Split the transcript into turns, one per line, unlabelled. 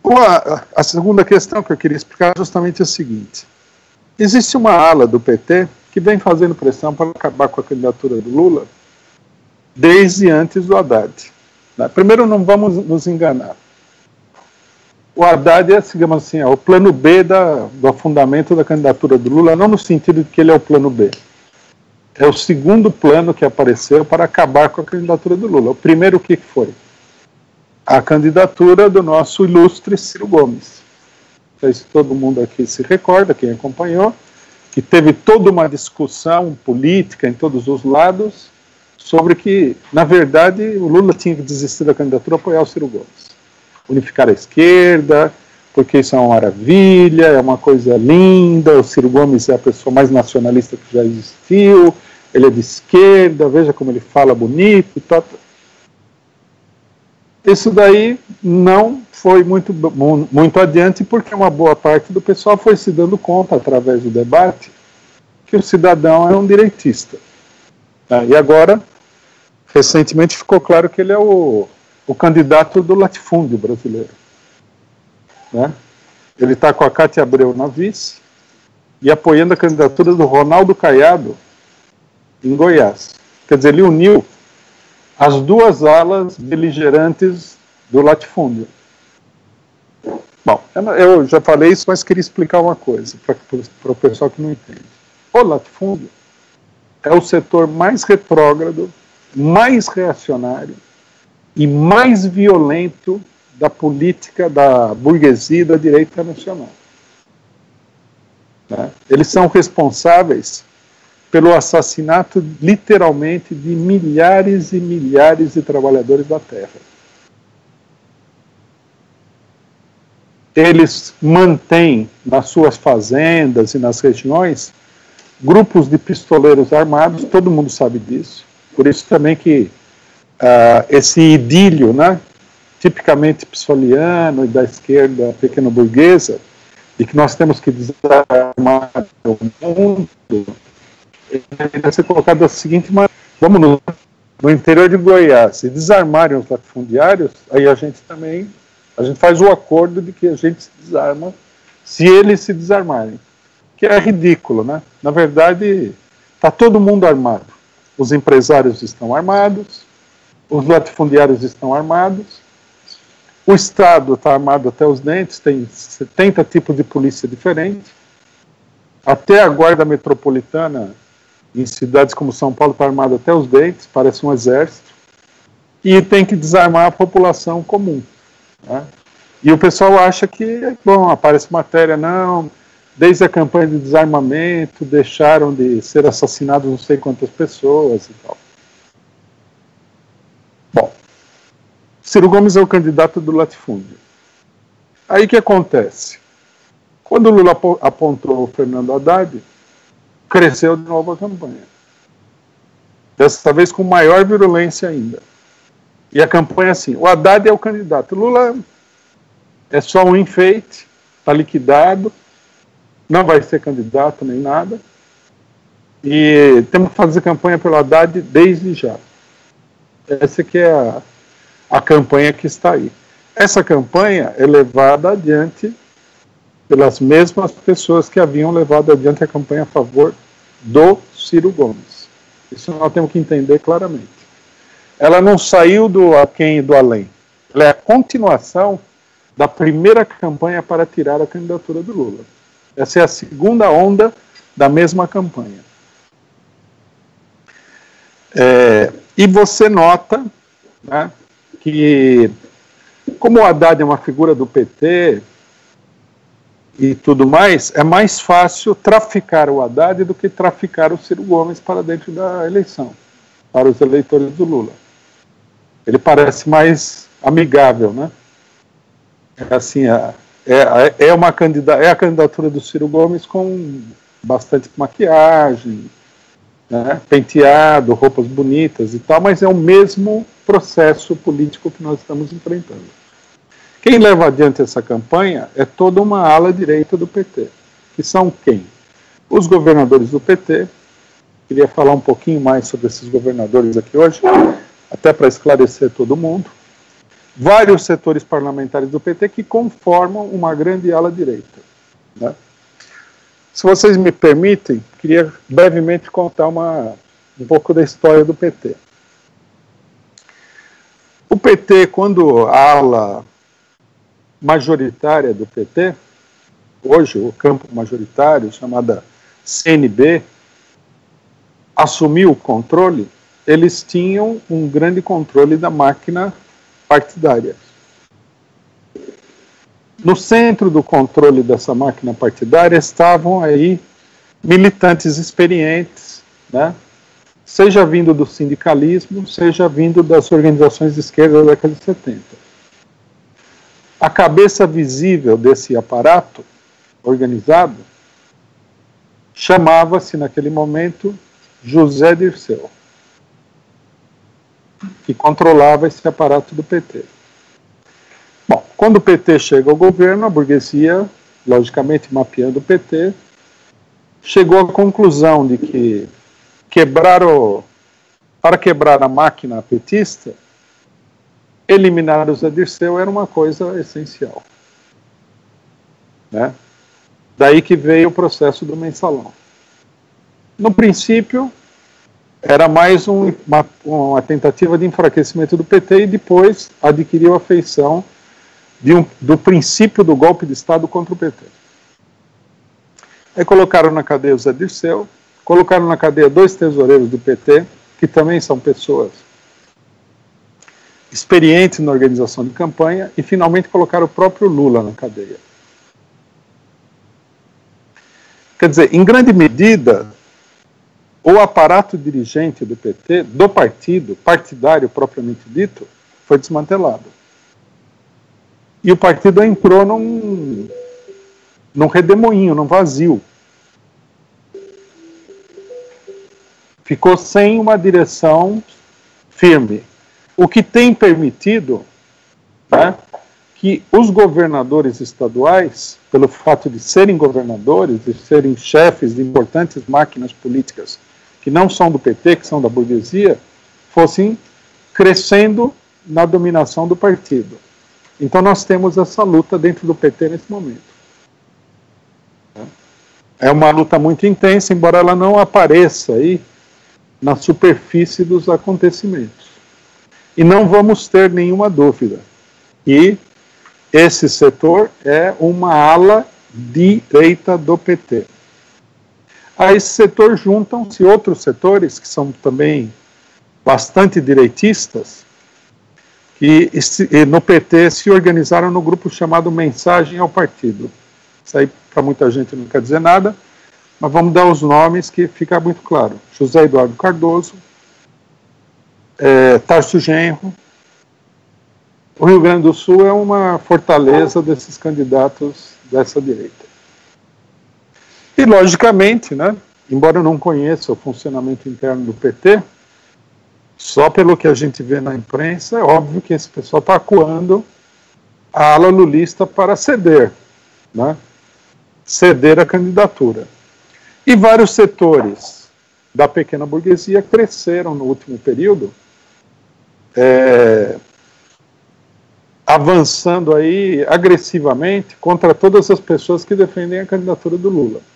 A segunda questão que eu queria explicar é justamente a seguinte. Existe uma ala do PT que vem fazendo pressão para acabar com a candidatura do Lula desde antes do Haddad. Primeiro, não vamos nos enganar. O Haddad é, digamos assim, o plano B do afundamento da candidatura do Lula, não no sentido de que ele é o plano B. É o segundo plano que apareceu para acabar com a candidatura do Lula. O primeiro, o que foi? A candidatura do nosso ilustre Ciro Gomes. Não sei se todo mundo aqui se recorda, quem acompanhou, que teve toda uma discussão política em todos os lados sobre que, na verdade, o Lula tinha que desistir da candidatura e apoiar o Ciro Gomes. Unificar a esquerda, porque isso é uma maravilha, é uma coisa linda, o Ciro Gomes é a pessoa mais nacionalista que já existiu, ele é de esquerda, veja como ele fala bonito e tal. Isso daí não foi muito adiante, porque uma boa parte do pessoal foi se dando conta, através do debate, que o cidadão é um direitista. E agora, recentemente, ficou claro que ele é o candidato do latifúndio brasileiro. Ele está com a Cátia Abreu na vice e apoiando a candidatura do Ronaldo Caiado em Goiás. Quer dizer, ele uniu as duas alas beligerantes do latifúndio. Bom, eu já falei isso, mas queria explicar uma coisa para o pessoal que não entende. O latifúndio é o setor mais retrógrado, mais reacionário e mais violento da política da burguesia e da direita nacional. Eles são responsáveis pelo assassinato, literalmente, de milhares e milhares de trabalhadores da terra. Eles mantêm nas suas fazendas e nas regiões grupos de pistoleiros armados, todo mundo sabe disso. Por isso também que esse idílio, tipicamente pissoliano e da esquerda pequeno-burguesa, de que nós temos que desarmar o mundo, deve ser colocado da seguinte maneira: vamos no interior de Goiás, se desarmarem os latifundiários, aí a gente faz o acordo de que a gente se desarma se eles se desarmarem. Que é ridículo, Na verdade, está todo mundo armado. Os empresários estão armados, os latifundiários estão armados, o Estado está armado até os dentes, tem 70 tipos de polícia diferentes, até a guarda metropolitana em cidades como São Paulo está armada até os dentes, parece um exército, e tem que desarmar a população comum. E o pessoal acha que, aparece matéria, não, desde a campanha de desarmamento, deixaram de ser assassinados não sei quantas pessoas e tal. Bom, Ciro Gomes é o candidato do latifúndio. Aí o que acontece? Quando o Lula apontou o Fernando Haddad, cresceu de novo a campanha. Dessa vez com maior virulência ainda. E a campanha assim, o Haddad é o candidato, o Lula é só um enfeite, está liquidado, não vai ser candidato nem nada, e temos que fazer campanha pelo Haddad desde já. Essa que é a campanha que está aí. Essa campanha é levada adiante pelas mesmas pessoas que haviam levado adiante a campanha a favor do Ciro Gomes. Isso nós temos que entender claramente. Ela não saiu do aquém e do além. Ela é a continuação da primeira campanha para tirar a candidatura do Lula. Essa é a segunda onda da mesma campanha. E você nota que, como o Haddad é uma figura do PT e tudo mais, é mais fácil traficar o Haddad do que traficar o Ciro Gomes para dentro da eleição, para os eleitores do Lula. Ele parece mais amigável, Assim, é a candidatura do Ciro Gomes com bastante maquiagem, penteado, roupas bonitas e tal, mas é o mesmo processo político que nós estamos enfrentando. Quem leva adiante essa campanha é toda uma ala direita do PT, que são quem? Os governadores do PT. Queria falar um pouquinho mais sobre esses governadores aqui hoje, até para esclarecer todo mundo. vários setores parlamentares do PT que conformam uma grande ala direita, né? Se vocês me permitem, queria brevemente contar um pouco da história do PT. O PT, quando a ala majoritária do PT, hoje o campo majoritário, chamada CNB, assumiu o controle, eles tinham um grande controle da máquina partidária. No centro do controle dessa máquina partidária estavam aí militantes experientes, né? Seja vindo do sindicalismo, seja vindo das organizações de esquerda da década de 70. A cabeça visível desse aparato organizado chamava-se, naquele momento, José Dirceu, que controlava esse aparato do PT. Bom, quando o PT chega ao governo, a burguesia, logicamente mapeando o PT, chegou à conclusão de que para quebrar a máquina petista, eliminar o Zé Dirceu era uma coisa essencial, né? Daí que veio o processo do mensalão. No princípio, era mais uma tentativa de enfraquecimento do PT e depois adquiriu a feição do princípio do golpe de Estado contra o PT. Aí colocaram na cadeia o Zé Dirceu, colocaram na cadeia 2 tesoureiros do PT, que também são pessoas experientes na organização de campanha, e finalmente colocaram o próprio Lula na cadeia. Quer dizer, em grande medida, o aparato dirigente do PT, do partido, partidário propriamente dito, foi desmantelado. E o partido entrou num redemoinho, num vazio. Ficou sem uma direção firme. O que tem permitido, né, que os governadores estaduais, pelo fato de serem governadores, de serem chefes de importantes máquinas políticas que não são do PT, que são da burguesia, fossem crescendo na dominação do partido. Então nós temos essa luta dentro do PT nesse momento. É uma luta muito intensa, embora ela não apareça aí na superfície dos acontecimentos. E não vamos ter nenhuma dúvida que esse setor é uma ala direita do PT. A esse setor juntam-se outros setores que são também bastante direitistas, que no PT se organizaram no grupo chamado Mensagem ao Partido. Isso aí para muita gente não quer dizer nada, mas vamos dar os nomes que fica muito claro. José Eduardo Cardoso, Tarso Genro. O Rio Grande do Sul é uma fortaleza desses candidatos dessa direita. E, logicamente, né, embora eu não conheça o funcionamento interno do PT, só pelo que a gente vê na imprensa, é óbvio que esse pessoal está acuando a ala lulista para ceder, né, ceder a candidatura. E vários setores da pequena burguesia cresceram no último período, avançando aí agressivamente contra todas as pessoas que defendem a candidatura do Lula.